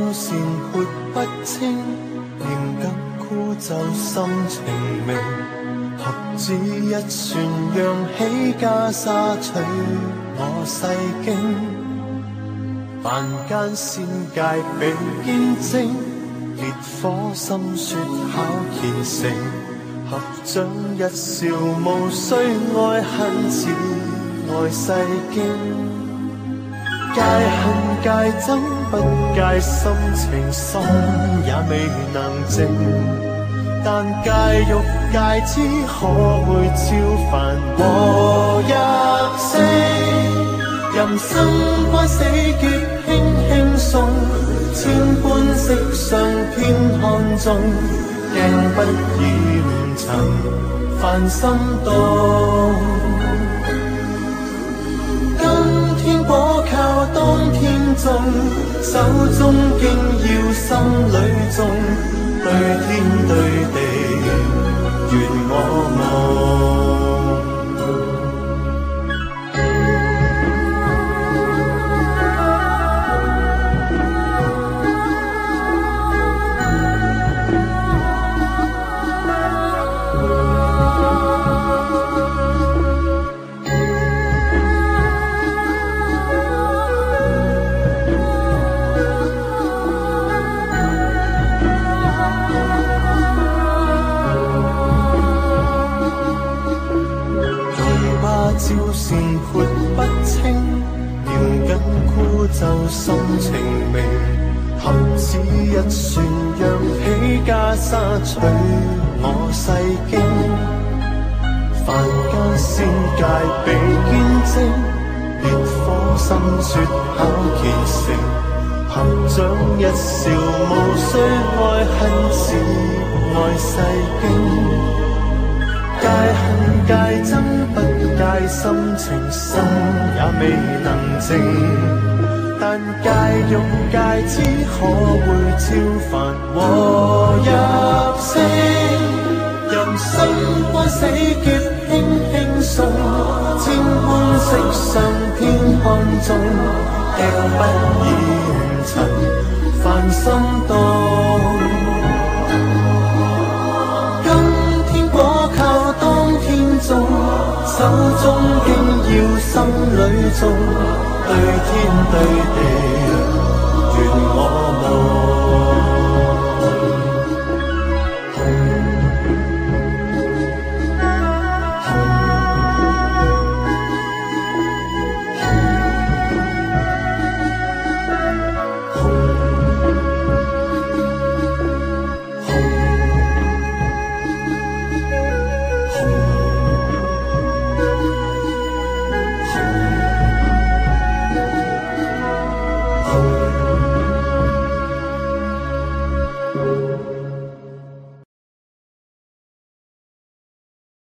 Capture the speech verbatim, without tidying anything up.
善潑不清，嚴格枯就心情明。合指一算，揚起袈裟取我世經。凡間仙界比堅貞，烈火心雪考虔誠。合掌一笑，無需愛恨似愛世經。戒恨戒憎不戒心情，心也未能靜。但戒欲戒之，可會超凡和入聖？人生關死劫輕輕送，千般色相偏看中，鏡不染塵凡心動。今天果靠當天種，手中經要心裏種，對天對地願我夢。照善潑不清，嚴緊枯就心情明。合指一算，揚起袈裟取我世經。凡間仙界比堅貞，烈火心雪考虔誠。合掌一笑，無需愛恨似愛世經。戒恨戒憎不戒心情，心也未能靜。但戒欲戒之，可會超凡和入聖？人生關死劫輕輕送，千般色相偏看中，鏡不染塵凡心動。手中經要心裏種，對天對